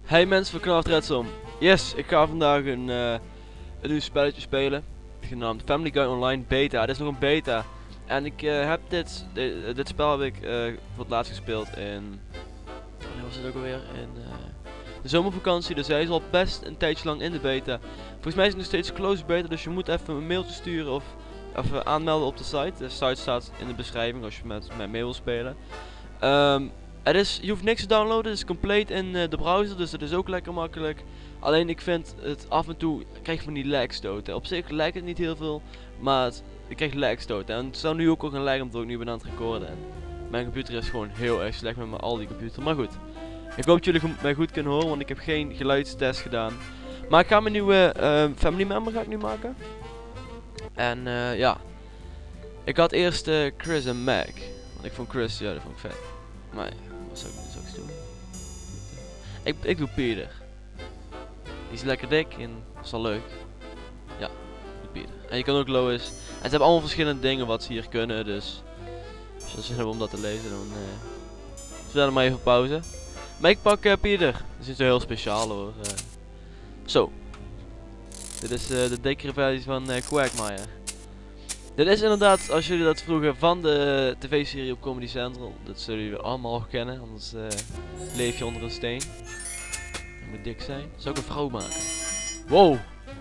Hey mensen van Knaft Redsom. Yes, ik ga vandaag een nieuw spelletje spelen. Genaamd Family Guy Online Beta. Het is nog een beta. En ik heb dit spel heb ik voor het laatst gespeeld in... Wanneer was het ook alweer? In de zomervakantie. Dus hij is al best een tijdje lang in de beta. Volgens mij is het nog steeds closed beta. Dus je moet even een mailtje sturen of even aanmelden op de site. De site staat in de beschrijving als je met mij mee wil spelen. Je hoeft niks te downloaden, het is compleet in de browser, dus dat is ook lekker makkelijk. Alleen ik vind het af en toe, krijg van die lagstoten. Op zich lijkt het niet heel veel, maar ik krijg lagstoten. En het zou nu ook gaan laggen omdat ik nu ben aan het recorden. En mijn computer is gewoon heel erg slecht met mijn Aldi computer, maar goed. Ik hoop dat jullie mij goed kunnen horen, want ik heb geen geluidstest gedaan. Maar ik ga mijn nieuwe family member ga ik nu maken. En ja, ik had eerst Chris en Mac. Want ik vond Chris, ja dat vond ik vet. Maar wat zou ik doen? Ik doe Peter. Die is lekker dik en dat is wel leuk. Ja, doe Peter. En je kan ook Lois. En ze hebben allemaal verschillende dingen wat ze hier kunnen, dus als je zin hebt om dat te lezen, dan zet maar even op pauze. Maar ik pak Peter. Dat is niet zo heel speciaal hoor. Zo. Dit is de dikkere versie van Quagmire. Dit is inderdaad, als jullie dat vroegen, van de tv-serie op Comedy Central. Dat zullen jullie allemaal al kennen, anders leef je onder een steen. Dat moet dik zijn. Zou ik een vrouw maken? Wow!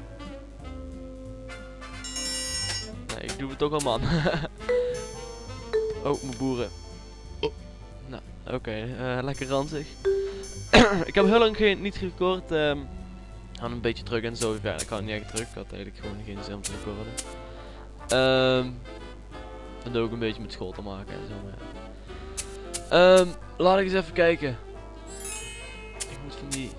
Nee, ik doe het toch al man. Oh, mijn boeren. Nou, oké, lekker ranzig. Ik heb heel lang niet gerecord. Aan een beetje terug en zo. Ja, ik kan niet echt terug. Ik had eigenlijk gewoon geen zin om te recorden. En ook een beetje met school te maken en zo. Maar laat ik eens even kijken. Ik moet van die...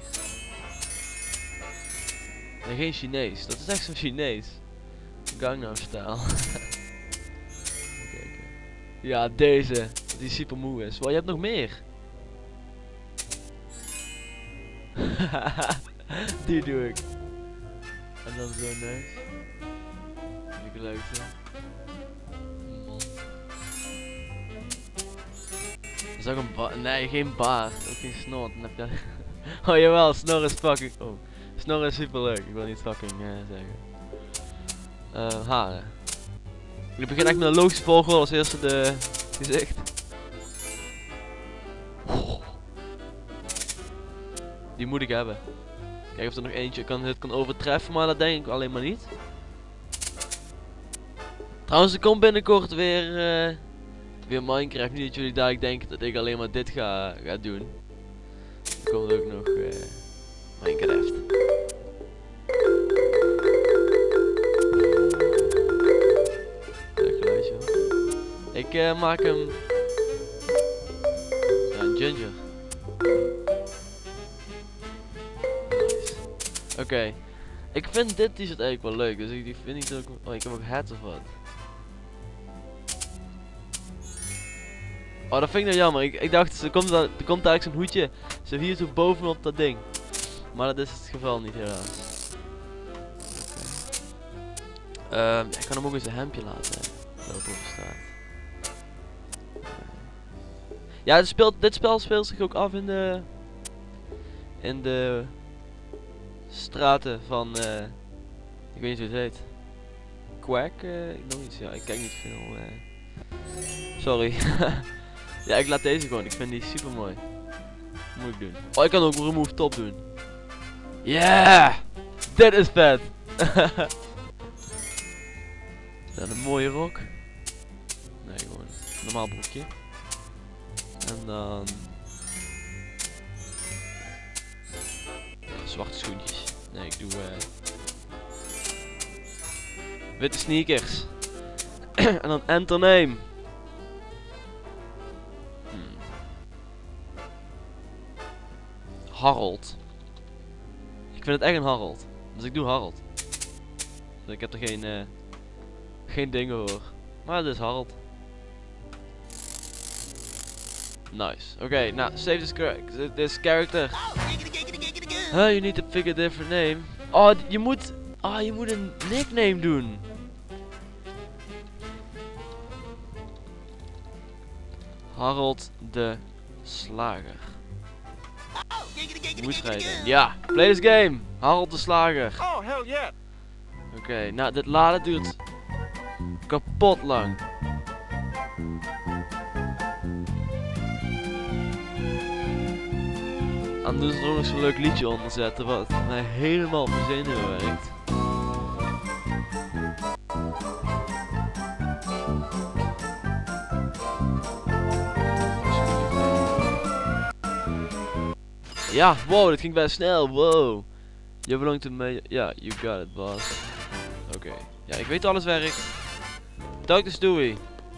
Nee, geen Chinees. Dat is echt zo'n Chinees. Gangnam Style. Kijken. Ja, deze. Die super moe is. Wow, je hebt nog meer. Die doe ik. En dan zo nice. Die geluidje. Dat is ook een baard. Nee, geen baard. Ook geen snor. Dan heb je... Oh jawel, snor is fucking... Oh. Snor is super leuk. Ik wil niet fucking zeggen. Haren. Ik begin echt met een logische volgorde. Als eerste de gezicht. Die moet ik hebben. Kijk of er nog eentje dit kan overtreffen. Maar dat denk ik alleen maar niet. Trouwens, er komt binnenkort weer Minecraft. Niet dat jullie dadelijk denken dat ik alleen maar dit ga doen. Er komt ook nog Minecraft. Leuk geluidje hoor. Ik maak hem... Ja, een ginger. Nice. Oké. Ik vind dit t-shirt eigenlijk wel leuk. Dus ik vind niet dat ik... Oh, ik heb ook hats of wat. Oh, dat vind ik nou jammer. Ik dacht, er komt eigenlijk zo'n hoedje. Zo hier zo bovenop dat ding. Maar dat is het geval niet helaas. Ik kan hem ook eens een hemdje laten lopen op de straat. Ja, dit spel speelt zich ook af in de straten van, ik weet niet hoe het heet. Quack? Nog iets, ja, ik kijk niet veel. Sorry. Ja, ik laat deze gewoon. Ik vind die super mooi. Moet ik doen. Oh, ik kan ook remove top doen. Yeah! Dit is vet! Dan een mooie rok. Nee, gewoon een normaal broekje. En dan... zwarte schoentjes. Nee, ik doe... witte sneakers. En dan enter name. Harold. Ik vind het echt een Harold. Dus ik doe Harold. Dus ik heb er geen dingen hoor. Maar het is Harold. Nice. Oké, nou, save this character. You need to pick a different name. Oh, je moet een nickname doen. Harold de Slager. Moet rijden. Ja, play this game. Harold de Slager. Oh, hell yeah. Oké, nou dit laden duurt kapot lang. En doen ze er ook nog zo'n leuk liedje onder zetten wat mij helemaal op mijn zenuwen werkt. Ja, wow, dit ging best snel, wow. You belong to me, ja, you got it, boss. Oké, ja, ik weet hoe alles werkt. Dr. Stewie.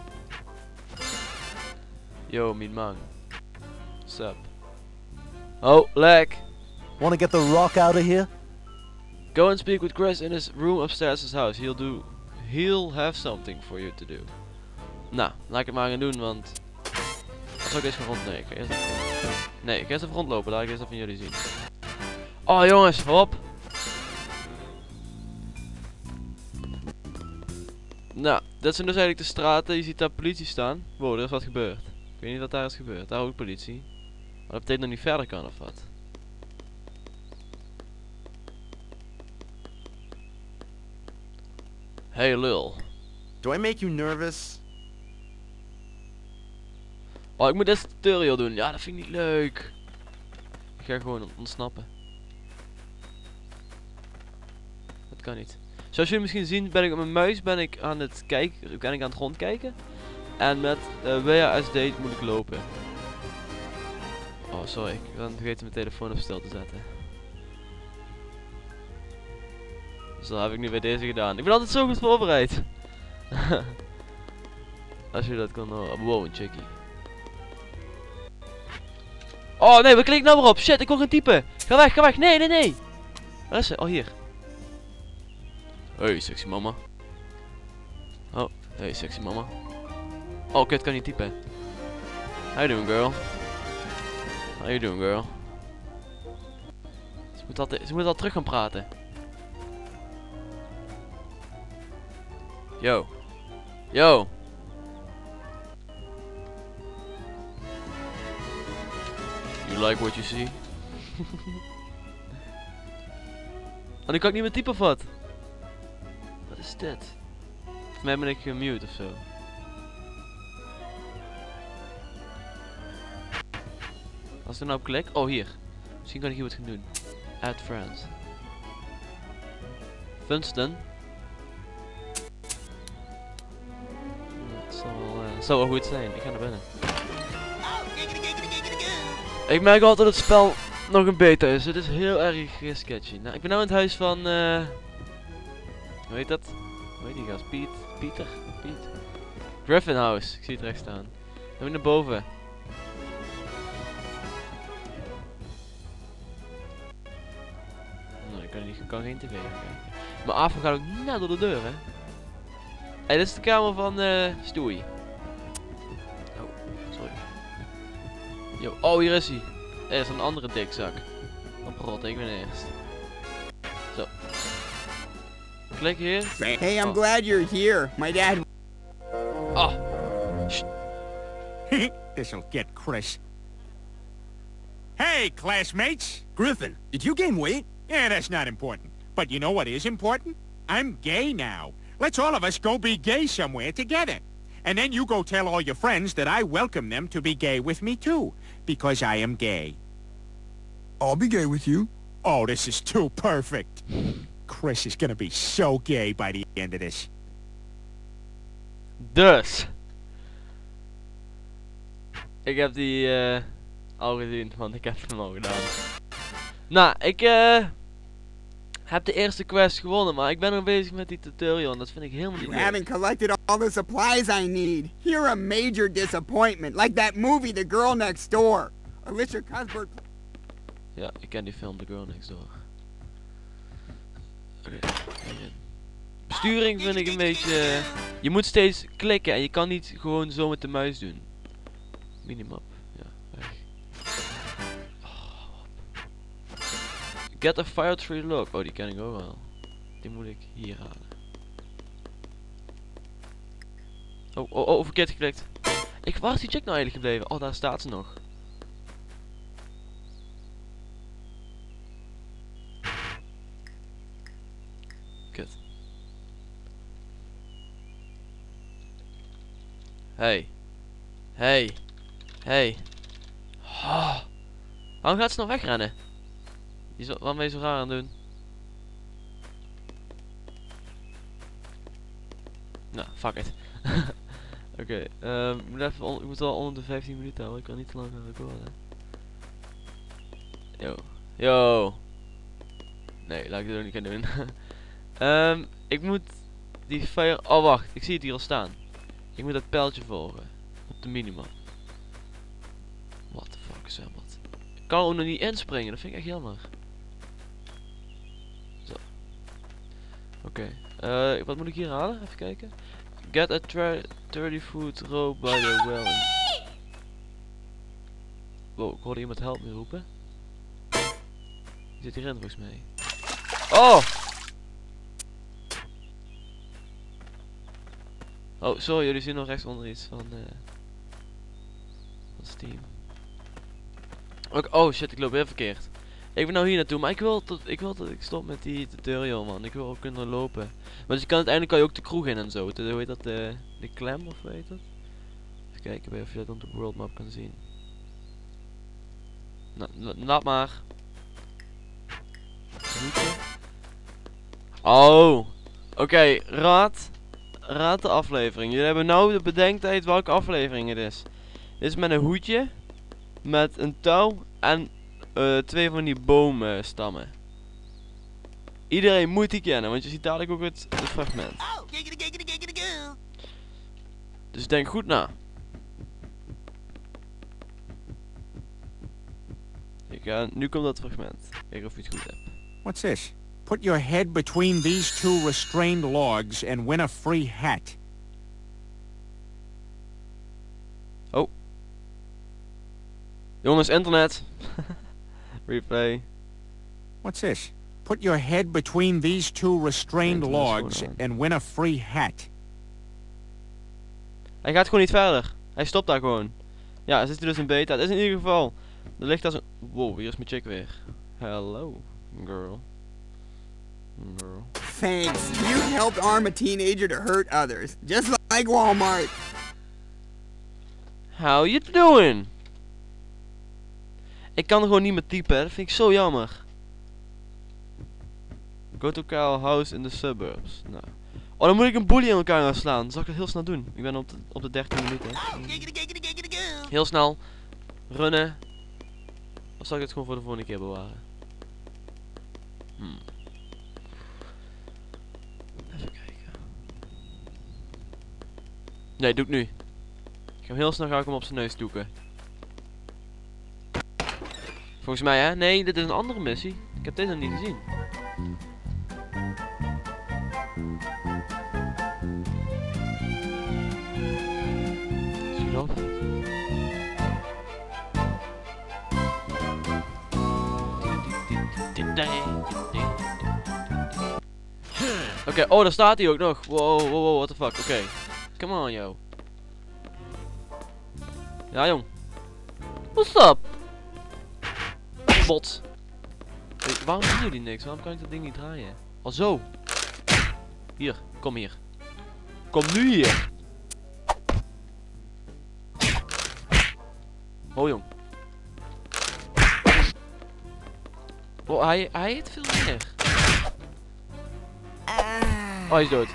Yo, mijn man. What's up? Oh, lag. Want to get the rock out of here? Go and speak with Chris in his room upstairs his house. He'll have something for you to do. Nou, laat ik het maar gaan doen, want... Zal ik eens gaan rond... Nee, ik ga eerst even... Nee, ik ga eerst even rondlopen, laat ik eerst even van jullie zien. Oh jongens, hop! Nou, dit zijn dus eigenlijk de straten. Je ziet daar politie staan. Wow, er is wat gebeurd. Ik weet niet wat daar is gebeurd. Daar ook politie. Maar dat betekent nog niet verder kan of wat. Hey lul. Do I make you nervous? Oh, ik moet deze tutorial doen. Ja, dat vind ik niet leuk. Ik ga gewoon ontsnappen. Dat kan niet. Zoals jullie misschien zien ben ik op mijn muis aan het kijken, ben ik aan het rondkijken. En met WASD moet ik lopen. Oh sorry, ik ben vergeten mijn telefoon op stil te zetten. Dus dat heb ik nu bij deze gedaan. Ik ben altijd zo goed voorbereid. Als je dat kan horen. Wow, een chickie. Oh nee, waar klik ik nou weer op? Shit, ik kon geen typen. Ga weg, ga weg. Nee, nee, nee. Waar is ze? Oh, hier. Hey, sexy mama. Oh, hey, sexy mama. Oh, kut, kan niet typen. How you doing, girl? How you doing, girl? Ze moet al terug gaan praten. Yo. Yo. You like what you see? En nu kan ik niet meer typen of wat? Wat is dit? Volgens mij ben ik gemute ofzo. Als ik er nou op klik, oh hier. Misschien kan ik hier wat gaan doen. Add friends. Funston. Het zal wel goed zijn, ik ga naar binnen. Ik merk altijd dat het spel nog een beta is. Het is heel erg sketchy. Nou, ik ben nu in het huis van hoe heet dat? Hoe heet die gast? Pieter? Griffin House. Ik zie het recht staan. Dan ben ik naar boven. Nou, ik kan geen tv kijken. Mijn afval gaat ook net door de deur, hè. Hey, dit is de kamer van Stewie. Oh, sorry. Yo, oh, hier is hij. Er is een andere dikzak. Oprot, ik ben eerst. Zo. Klik hier. Hey, I'm glad you're here. My dad... Ah. This'll get Chris. Hey, classmates! Griffin, did you gain weight? Yeah, that's not important. But you know what is important? I'm gay now. Let's all of us go be gay somewhere together. And then you go tell all your friends that I welcome them to be gay with me too. Because I am gay. I'll be gay with you. Oh, this is too perfect. Chris is gonna be so gay by the end of this. Dus. Ik heb die al gezien, want ik heb hem al gedaan. Nou, ik heb de eerste quest gewonnen, maar ik ben nog bezig met die tutorial en dat vind ik helemaal niet You leuk. haven't collected all the supplies I need. You're a major disappointment. Like that movie, The Girl Next Door. Alicia Cuthbert... Ja, ik ken die film The Girl Next Door. Oké, hierin. Besturing vind ik een beetje... je moet steeds klikken en je kan niet gewoon zo met de muis doen. Minimap, ja, weg. Oh, get a fire tree lock. Oh, die ken ik ook wel. Die moet ik hier halen. Oh, verkeerd geklikt. Waar is die chick nou eigenlijk gebleven? Oh, daar staat ze nog. Kut. Hey. Hey. Hey. Oh. Waarom gaat ze nou wegrennen? Waarom ben je zo raar aan het doen? Nou, fuck it. Oké, ik moet wel onder de 15 minuten houden. Ik kan niet te lang gaan recorden. Yo. Yo. Nee, laat ik dit ook niet gaan doen. Ik moet die fire... Oh, wacht. Ik zie het hier al staan. Ik moet dat pijltje volgen. Op de minimum. What the fuck is dat? Ik kan ook nog niet inspringen. Dat vind ik echt jammer. Zo. Oké. Wat moet ik hier halen? Even kijken. Get a 30-foot rope by the well. Wow, ik hoorde iemand help me roepen. Die zit hierin volgens mij. Oh! Oh, sorry, jullie zien nog rechts onder iets van Steam. Oh shit, ik loop weer verkeerd. Ik ben nou hier naartoe, maar ik wil dat ik stop met die tutorial, man. Ik wil ook kunnen lopen. Want je kan uiteindelijk kan je ook de kroeg in en zo. Hoe heet dat? De klem of hoe heet dat? Even kijken of je dat op de world map kan zien. Nou, laat maar. Oh! Oké, raad de aflevering. Jullie hebben nou de bedenktijd welke aflevering het is. Dit is met een hoedje, met een touw en 2 van die boomstammen. Iedereen moet die kennen, want je ziet dadelijk ook het fragment. Dus denk goed na. Nu komt dat fragment. Kijk of je het goed hebt. What's this? Put your head between these two restrained logs and win a free hat. Oh. Jongens, internet. Replay. What's this? Put your head between these two restrained logs and win a free hat. Hij gaat gewoon niet verder. Hij stopt daar gewoon. Ja, er zit dus een beta. Het is in ieder geval. Er ligt als een... Wow, hier is mijn chick weer. Hello, girl. Girl. Thanks. You helped arm a teenager to hurt others. Just like Walmart. How you doing? Ik kan er gewoon niet meer typen, dat vind ik zo jammer. Go to Kyle house in the suburbs. Nou. Oh, dan moet ik een bully in elkaar gaan slaan. Dat zal ik het heel snel doen. Ik ben op de 13 minuten. Heel snel. Runnen. Of zal ik het gewoon voor de volgende keer bewaren? Even kijken. Nee, doe ik nu. Ik ga hem heel snel ga ik hem op zijn neus doeken. Volgens mij hè? Nee, dit is een andere missie. Ik heb deze nog niet gezien. Zie je dat? Oké, oh daar staat hij ook nog. Wow, what the fuck. Oké. Come on, yo. Ja, jong. What's up? Bot. Hey, waarom doen jullie niks? Waarom kan ik dat ding niet draaien? Oh, zo. Hier, kom hier. Kom nu hier. Oh, jong. Oh, hij heeft veel meer. Oh, hij is dood.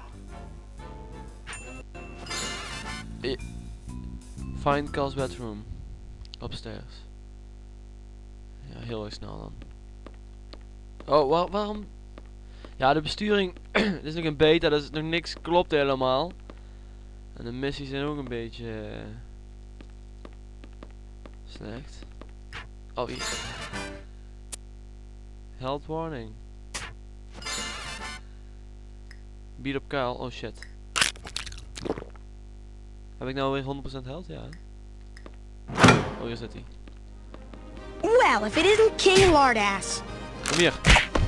Find Kyle's bedroom. Upstairs. Ja, heel erg snel dan. Oh, waarom? Ja, de besturing. Dit is nog een beta, dus nog niks klopt helemaal. En de missies zijn ook een beetje slecht. Oh, hier. Health warning. Beat up Kyle. Oh shit. Heb ik nou weer 100% health? Ja. Oh, hier zit hij. Well, if it isn't King Lardass. Kom hier.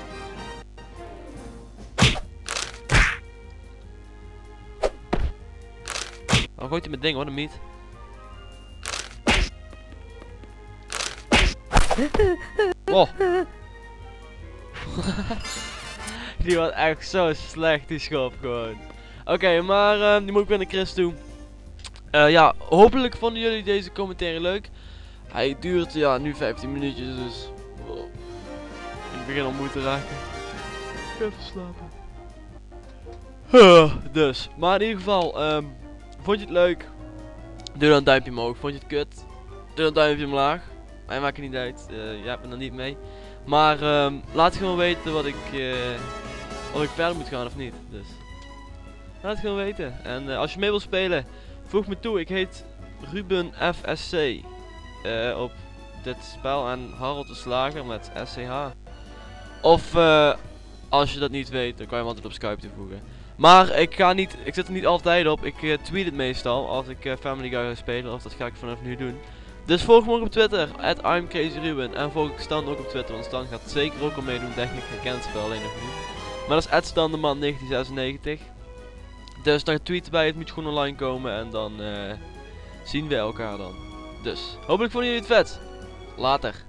Waarom gooit hij met dingen? Wat een meat. Wow. Die was echt zo slecht, die schop gewoon. Oké, maar die moet ik weer naar Chris toe. Ja, hopelijk vonden jullie deze commentaar leuk. Hij duurt ja nu 15 minuutjes, dus ik begin al moe te raken. Ik ga even slapen. Dus, maar in ieder geval, vond je het leuk? Doe dan een duimpje omhoog. Vond je het kut? Doe dan een duimpje omlaag. Mij maakt het niet uit, jij hebt me er niet mee. Maar laat gewoon weten of ik verder moet gaan of niet. Dus laat het gewoon weten. En als je mee wilt spelen, voeg me toe. Ik heet Ruben FSC op dit spel en Harold de Slager met SCH. Of als je dat niet weet, dan kan je hem altijd op Skype toevoegen. Maar ik zet er niet altijd op. Ik tweet het meestal als ik Family Guy ga spelen. Of dat ga ik vanaf nu doen. Dus volg me ook op Twitter, @I'mCrazyRuben. En volg ik Stan ook op Twitter, want Stan gaat zeker ook al meedoen. Denk ik, gekend spel, alleen nog niet. Maar dat is @StanDeman1996. Dus dan tweeten bij, het moet gewoon online komen en dan zien we elkaar dan. Dus, hopelijk vonden jullie het vet. Later.